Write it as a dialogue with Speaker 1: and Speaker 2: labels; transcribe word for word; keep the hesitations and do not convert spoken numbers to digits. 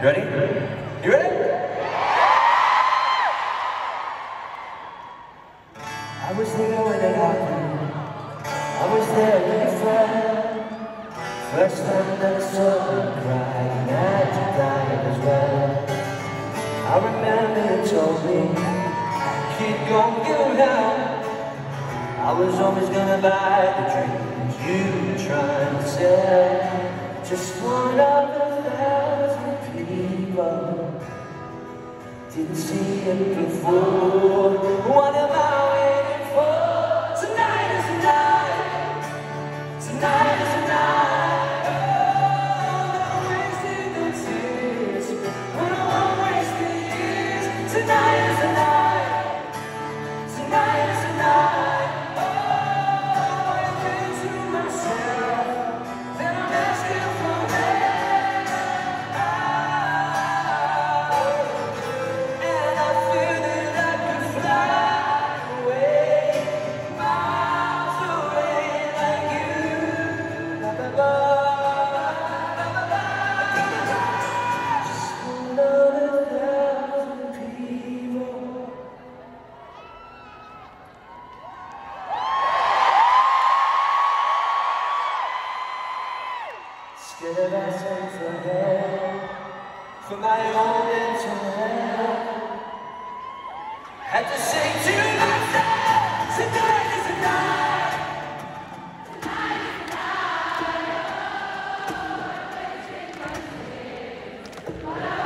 Speaker 1: You ready? You ready? I was there when it happened. I was there when it fell. First time that I saw you cry, and had to die as well. I remember you told me, kid, gon' give 'em hell. I was always gonna buy the dreams you were trying to sell. Just one of a thousand people didn't see it before. What am I waiting for? Tonight is the night. Tonight is the night. Oh, I'm wasting no tears. But I won't waste the years. Tonight is the night. Tonight is the night. Oh, I think to myself that I'm asking for help. And I feel that I could fly away, miles away like you. La, la, la, la, la, la. Just one of a thousand people. Scared of asking for help, for my own mental health. Had to say to myself, tonight is the night. Tonight is the night.